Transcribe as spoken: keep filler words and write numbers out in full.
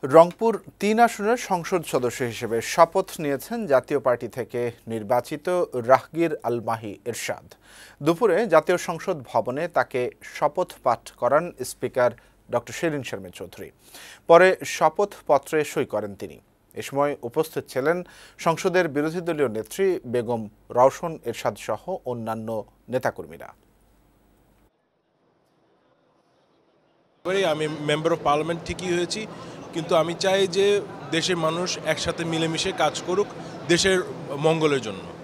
রংপুর তিন আসনের সংসদ সদস্য হিসেবে শপথ নিয়েছেন জাতীয় পার্টি থেকে নির্বাচিত রাহগীর আল মাহি এরশাদ। দুপুরে জাতীয় সংসদ ভবনে তাকে শপথ পাঠ করান স্পিকার ডক্টর শিরিন শারমিন চৌধুরী। পরে শপথপত্রে সই করেন তিনি। এ সময় উপস্থিত ছিলেন সংসদের বিরোধী দলীয় নেত্রী বেগম রওশন এরশাদ সহ অন্যান্য নেতাকর্মীরা। আমি মেম্বার অফ পার্লামেন্ট ঠিকই হয়েছি, কিন্তু আমি চাই যে দেশের মানুষ একসাথে মিলেমিশে কাজ করুক দেশের মঙ্গলের জন্য।